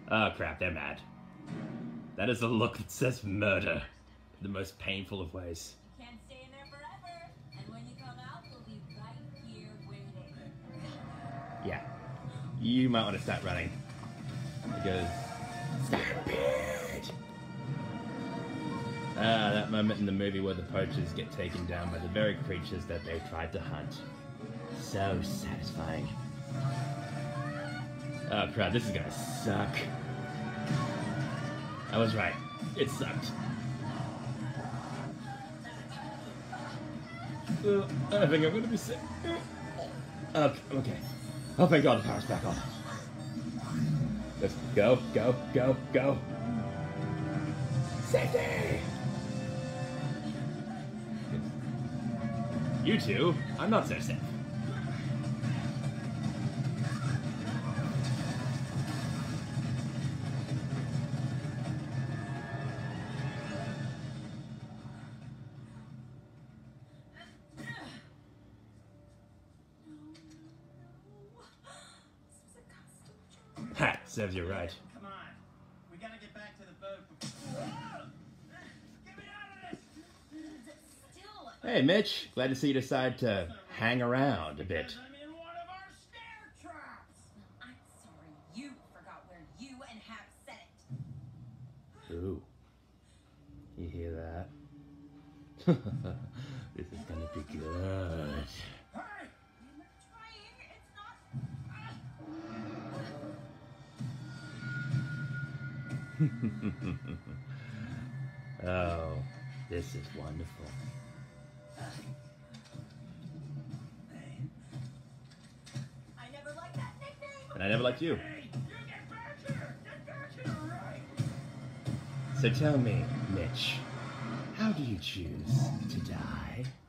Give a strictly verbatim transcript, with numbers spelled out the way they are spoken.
Oh crap, they're mad. That is a look that says murder. The most painful of ways. You can't stay in there forever. And when you come out, we'll be right here waiting. Yeah. You might want to start running. Because... Stampede! Ah, that moment in the movie where the poachers get taken down by the very creatures that they tried to hunt. So satisfying. Oh crap, this is gonna suck. I was right. It sucked. Uh, I think I'm gonna be sick. Okay, okay. Oh thank God, the power's back on. Let's go, go, go, go. Safety! You two, I'm not so safe. Ha! Serves you right. Come on. We gotta get back to the boat. Whoa! Get me out of this! Still. Hey, Mitch. Glad to see you decide to hang around a bit. I'm in one of our snare traps! I'm sorry you forgot where you and Hap set it. Ooh. You hear that? This is gonna be good. Hey! I'm trying. It's not. Oh, this is wonderful. I never liked that nickname. And I never liked you. Hey! You get back here! Get back here, right? So tell me, Mitch, how do you choose to die?